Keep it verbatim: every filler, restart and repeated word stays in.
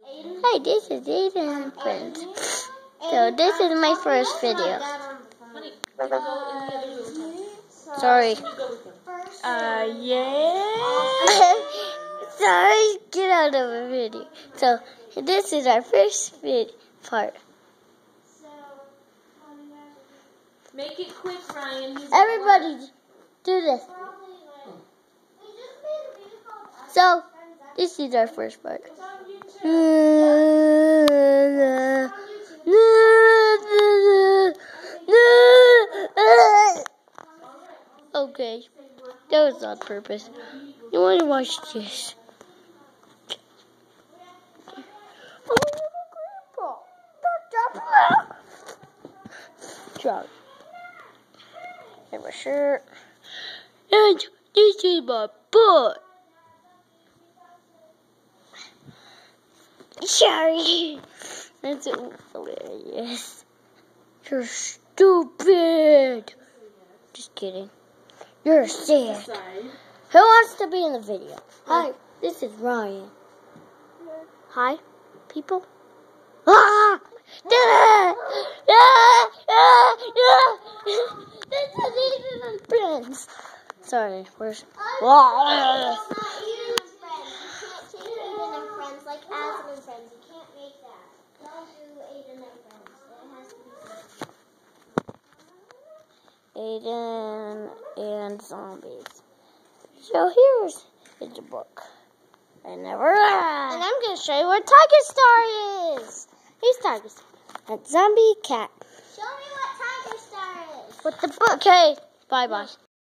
Hi, this is Aiden and friends. So this is my first video. Sorry. Uh, yeah. Sorry, get out of the video. So this is our first vid part. Make it quick, Ryan. He's Everybody, do this. So this is our first part. Okay, that was on purpose. You want to watch this? Sorry. And my shirt. And this is my butt. Sorry. That's hilarious. You're stupid. Just kidding. You're sick. Who wants to be in the video? Hi, this is Ryan. Hi, people. Ah! Ah! Ah! Ah! This is Aiden and friends. Sorry, where's... Ah! It's not Aiden and friends. You can't take Aiden and friends like Aiden and friends. You can't make that. Don't do Aiden and friends. It has to be Aiden and zombies. So here's the book. I never read. And I'm going to show you where Tiger Star is. Here's Tiger Star. That zombie cat. Show me what Tiger Star is. With the book. Okay, bye bye.